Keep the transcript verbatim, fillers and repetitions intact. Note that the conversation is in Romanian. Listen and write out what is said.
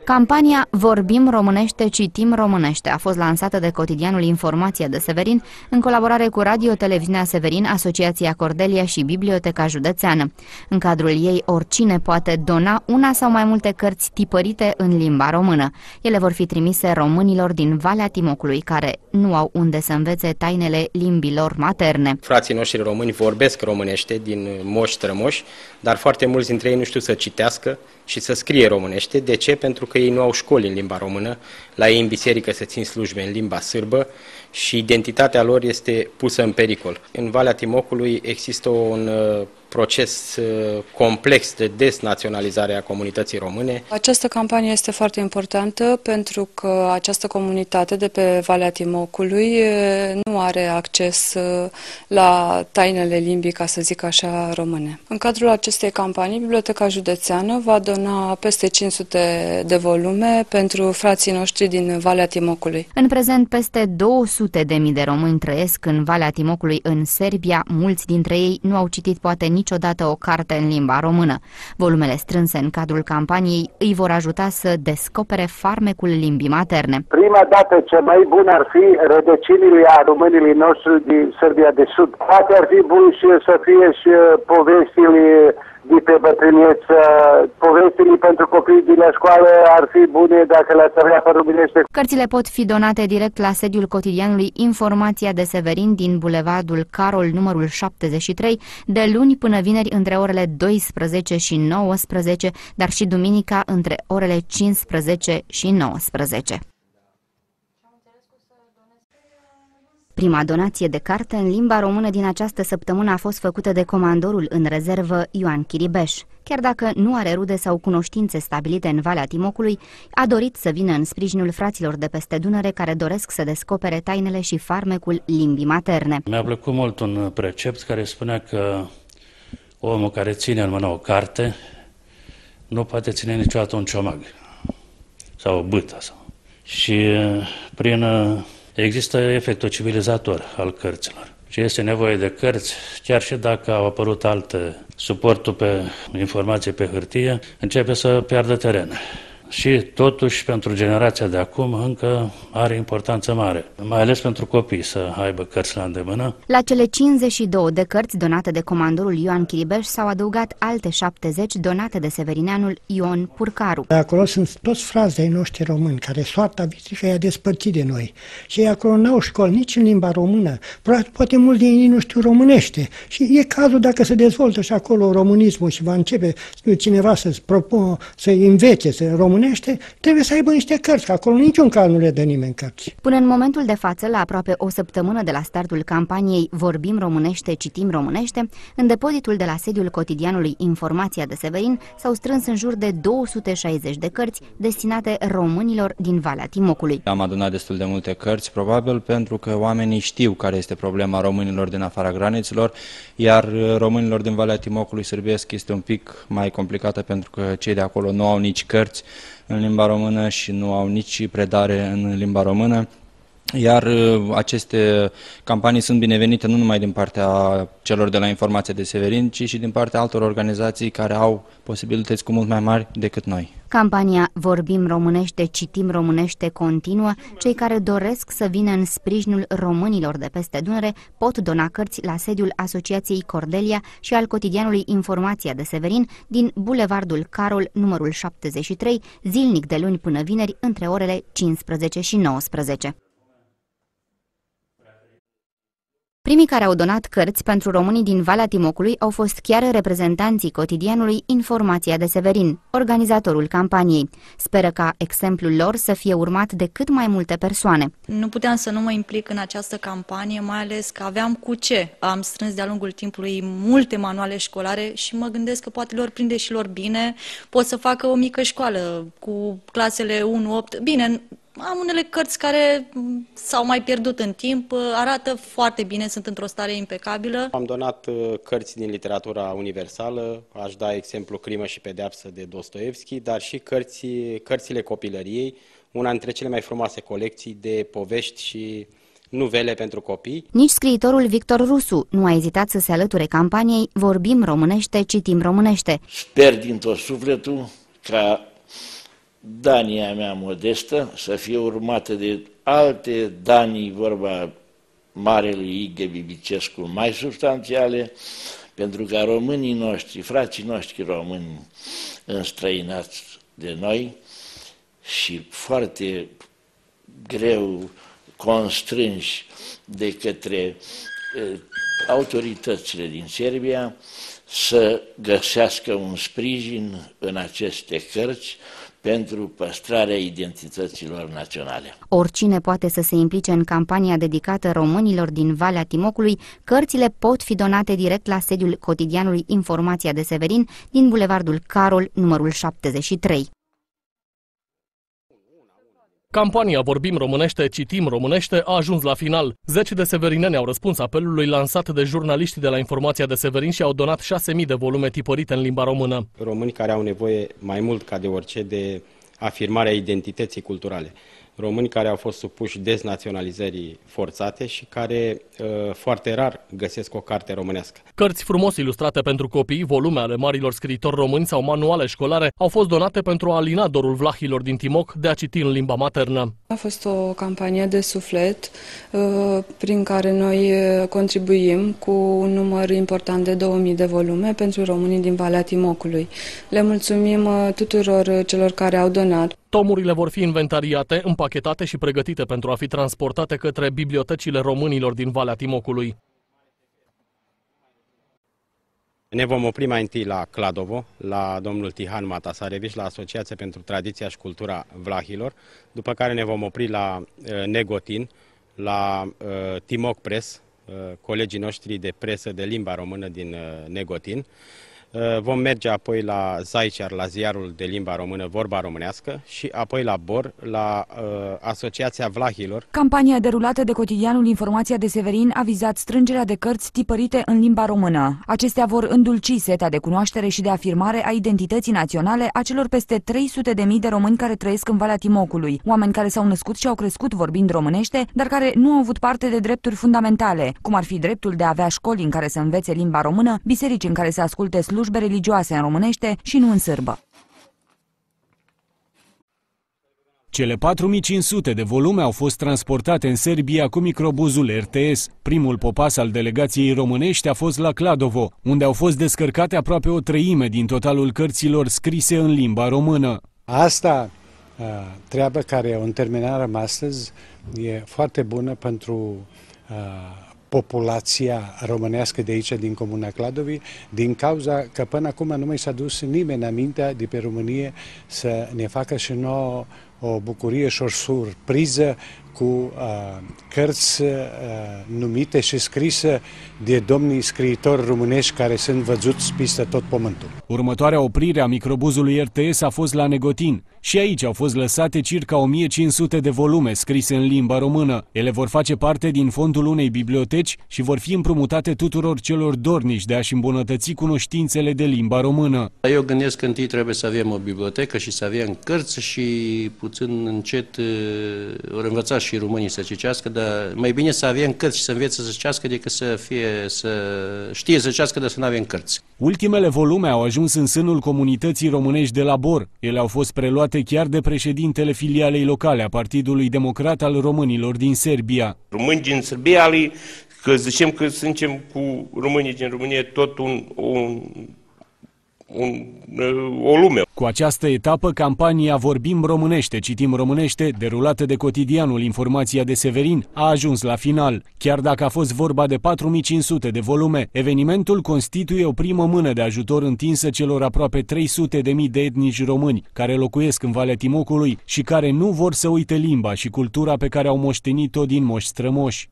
Campania Vorbim românește, citim românește a fost lansată de cotidianul Informația de Severin în colaborare cu Radio-Televiziunea Severin, Asociația Cordelia și Biblioteca Județeană. În cadrul ei, oricine poate dona una sau mai multe cărți tipărite în limba română. Ele vor fi trimise românilor din Valea Timocului, care nu au unde să învețe tainele limbilor materne. Frații noștri români vorbesc românește din moși strămoși, dar foarte mulți dintre ei nu știu să citească și să scrie românește. De ce? Pentru că ei nu au școli în limba română, la ei în biserică se țin slujbe în limba sârbă și identitatea lor este pusă în pericol. În Valea Timocului există un uh, proces uh, complex de desnaționalizare a comunității române. Această campanie este foarte importantă pentru că această comunitate de pe Valea Timocului uh, nu are acces uh, la tainele limbii, ca să zic așa, române. În cadrul acestei campanii, Biblioteca Județeană va dona peste cinci sute de volume pentru frații noștri din Valea Timocului. În prezent, peste două sute de mii de români trăiesc în Valea Timocului, în Serbia. Mulți dintre ei nu au citit poate niciodată o carte în limba română. Volumele strânse în cadrul campaniei îi vor ajuta să descopere farmecul limbii materne. Prima dată ce mai bun ar fi rădăcinile a românilor noștri din Serbia de Sud. Poate ar fi bun și să fie și povestile de pe bătrâneță, povestile pentru copii din la școală ar fi bune dacă le-ați avea pe românește. Cărțile pot fi donate direct la sediul cotidianului Informația de Severin din Bulevardul Carol, numărul șaptezeci și trei, de luni până vineri între orele douăsprezece și nouăsprezece, dar și duminica între orele cincisprezece și nouăsprezece. Prima donație de carte în limba română din această săptămână a fost făcută de comandorul în rezervă Ioan Chiribeș. Chiar dacă nu are rude sau cunoștințe stabilite în Valea Timocului, a dorit să vină în sprijinul fraților de peste Dunăre care doresc să descopere tainele și farmecul limbii materne. Mi-a plăcut mult un precept care spunea că omul care ține în mână o carte nu poate ține niciodată un ciomag sau o bâtă. Sau. Și prin... Există efectul civilizator al cărților și este nevoie de cărți, chiar și dacă au apărut alte suporturi pe informație pe hârtie, începe să piardă teren. Și totuși, pentru generația de acum, încă are importanță mare, mai ales pentru copii să aibă cărți la îndemână. La cele cincizeci și două de cărți donate de comandorul Ioan Chiribeș s-au adăugat alte șaptezeci donate de severineanul Ion Purcaru. Acolo sunt toți frații noștri români, care soarta vitrică i-a despărțit de noi. Și ei acolo n-au școli nici în limba română, poate mulți din ei nu știu românește. Și e cazul, dacă se dezvoltă și acolo românismul și va începe cineva să-ți propună, să-i învețe să românește, trebuie să aibă niște cărți, că acolo niciun caz nu le dă nimeni cărți. Până în momentul de față, la aproape o săptămână de la startul campaniei Vorbim românește, citim românește, în depozitul de la sediul cotidianului Informația de Severin s-au strâns în jur de două sute șaizeci de cărți destinate românilor din Valea Timocului. Am adunat destul de multe cărți, probabil pentru că oamenii știu care este problema românilor din afara granițelor, iar românilor din Valea Timocului sârbesc este un pic mai complicată pentru că cei de acolo nu au nici cărți în limba română și nu au nici predare în limba română. Iar aceste campanii sunt binevenite nu numai din partea celor de la Informația de Severin, ci și din partea altor organizații care au posibilități cu mult mai mari decât noi. Campania Vorbim românește, citim românește continuă. Cei care doresc să vină în sprijinul românilor de peste Dunăre pot dona cărți la sediul Asociației Cordelia și al cotidianului Informația de Severin din Bulevardul Carol, numărul șaptezeci și trei, zilnic de luni până vineri, între orele cincisprezece și nouăsprezece. Primii care au donat cărți pentru românii din Valea Timocului au fost chiar reprezentanții cotidianului Informația de Severin, organizatorul campaniei. Speră ca exemplul lor să fie urmat de cât mai multe persoane. Nu puteam să nu mă implic în această campanie, mai ales că aveam cu ce. Am strâns de-a lungul timpului multe manuale școlare și mă gândesc că poate lor prinde și lor bine. Pot să facă o mică școală cu clasele unu opt. Bine, am unele cărți care s-au mai pierdut în timp, arată foarte bine, sunt într-o stare impecabilă. Am donat cărți din literatura universală, aș da exemplu Crimă și pedeapsă de Dostoevski, dar și cărți, cărțile copilăriei, una dintre cele mai frumoase colecții de povești și nuvele pentru copii. Nici scriitorul Victor Rusu nu a ezitat să se alăture campaniei Vorbim românește, citim românește. Sper din tot sufletul ca Dania mea modestă să fie urmată de alte Danii, vorba marelui Ighe Bibicescu, mai substanțiale, pentru ca românii noștri, frații noștri români înstrăinați de noi și foarte greu constrânși de către autoritățile din Serbia, să găsească un sprijin în aceste cărți pentru păstrarea identităților naționale. Oricine poate să se implice în campania dedicată românilor din Valea Timocului. Cărțile pot fi donate direct la sediul cotidianului Informația de Severin din Bulevardul Carol, numărul șaptezeci și trei. Campania Vorbim românește, citim românește a ajuns la final. Zeci de severineni au răspuns apelului lansat de jurnaliștii de la Informația de Severin și au donat șase mii de volume tipărite în limba română. Români care au nevoie mai mult ca de orice de afirmarea identității culturale. Români care au fost supuși deznaționalizării forțate și care uh, foarte rar găsesc o carte românească. Cărți frumos ilustrate pentru copii, volume ale marilor scriitori români sau manuale școlare au fost donate pentru a alina dorul vlahilor din Timoc de a citi în limba maternă. A fost o campanie de suflet uh, prin care noi contribuim cu un număr important de două mii de volume pentru românii din Valea Timocului. Le mulțumim uh, tuturor celor care au donat. Tomurile vor fi inventariate, împachetate și pregătite pentru a fi transportate către bibliotecile românilor din Valea Timocului. Ne vom opri mai întâi la Kladovo, la domnul Tihan Matasarevici, la Asociația pentru Tradiția și Cultura Vlahilor, după care ne vom opri la uh, Negotin, la uh, Timoc Press, uh, colegii noștri de presă de limba română din uh, Negotin. Vom merge apoi la Zaicer, la ziarul de limba română Vorba Românească și apoi la Bor, la uh, Asociația Vlahilor. Campania derulată de cotidianul Informația de Severin a vizat strângerea de cărți tipărite în limba română. Acestea vor îndulci seta de cunoaștere și de afirmare a identității naționale a celor peste trei sute de mii de români care trăiesc în Valea Timocului, oameni care s-au născut și au crescut vorbind românește, dar care nu au avut parte de drepturi fundamentale, cum ar fi dreptul de a avea școli în care să învețe limba română, biserici în care să asculte slujbe religioase în românește și nu în sârbă. Cele patru mii cinci sute de volume au fost transportate în Serbia cu microbuzul R T S. Primul popas al delegației românești a fost la Kladovo, unde au fost descărcate aproape o treime din totalul cărților scrise în limba română. Asta, treaba care o terminăm astăzi, e foarte bună pentru populația românească de aici, din Comuna Kladovi, din cauza că până acum nu mai s-a dus nimeni aminte de pe Românie să ne facă și nouă o bucurie și o surpriză cu uh, cărți uh, numite și scrise de domnii scriitori românești care sunt văzuți peste tot pământul. Următoarea oprire a microbuzului R T S a fost la Negotin. Și aici au fost lăsate circa o mie cinci sute de volume scrise în limba română. Ele vor face parte din fondul unei biblioteci și vor fi împrumutate tuturor celor dornici de a-și îmbunătăți cunoștințele de limba română. Eu gândesc că întâi trebuie să avem o bibliotecă și să avem cărți și puțin încet ori învăța și românii să citească, dar mai bine să avem cărți și să învețe să citească decât să fie, să știe să citească, dar să nu avem cărți. Ultimele volume au ajuns în sânul comunității românești de la Bor. Ele au fost preluate chiar de președintele filialei locale a Partidului Democrat al Românilor din Serbia. Români din Serbia, că zicem că suntem cu românii din România tot un, un, un, o lume. Cu această etapă, campania Vorbim românește, citim românește, derulată de cotidianul Informația de Severin, a ajuns la final. Chiar dacă a fost vorba de patru mii cinci sute de volume, evenimentul constituie o primă mână de ajutor întinsă celor aproape trei sute de mii de etnici români care locuiesc în Valea Timocului și care nu vor să uite limba și cultura pe care au moștenit-o din moși strămoși.